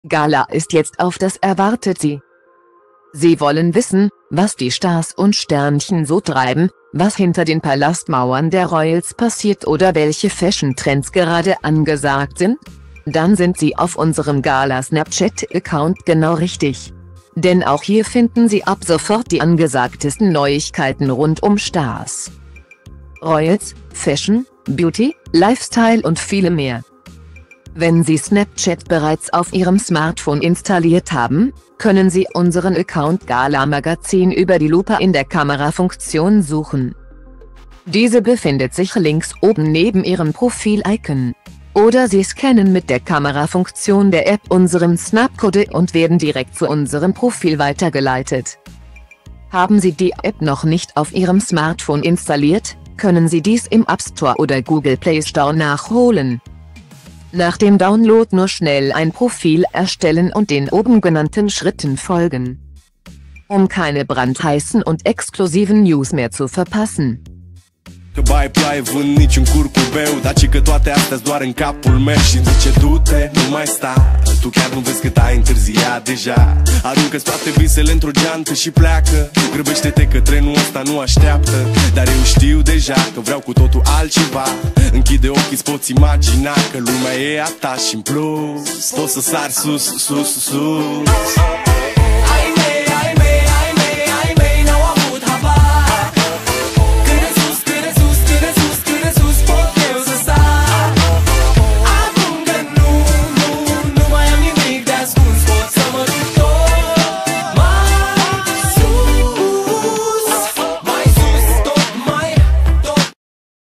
Gala ist jetzt auf, das erwartet Sie. Sie wollen wissen, was die Stars und Sternchen so treiben, was hinter den Palastmauern der Royals passiert oder welche Fashion-Trends gerade angesagt sind? Dann sind Sie auf unserem Gala-Snapchat-Account genau richtig. Denn auch hier finden Sie ab sofort die angesagtesten Neuigkeiten rund um Stars, Royals, Fashion, Beauty, Lifestyle und viele mehr. Wenn Sie Snapchat bereits auf Ihrem Smartphone installiert haben, können Sie unseren Account Gala Magazin über die Lupe in der Kamerafunktion suchen. Diese befindet sich links oben neben Ihrem Profil-Icon. Oder Sie scannen mit der Kamerafunktion der App unseren Snapcode und werden direkt zu unserem Profil weitergeleitet. Haben Sie die App noch nicht auf Ihrem Smartphone installiert, können Sie dies im App Store oder Google Play Store nachholen. Nach dem Download nur schnell ein Profil erstellen und den oben genannten Schritten folgen, um keine brandheißen und exklusiven News mehr zu verpassen. Că bai ploaie vânt niciun curcubeu, dar ci că toate astea-s doar în capul meu. Și-mi zice du-te, nu mai sta, tu chiar nu vezi cât ai întârziat deja. Aruncă-ți toate visele într-o geantă și pleacă. Grăbește-te că trenul ăsta nu așteaptă. Dar eu știu deja că vreau cu totul altceva. Închide ochii, îți poți imagina că lumea e a ta și în plus poți să sari sus, sus, sus.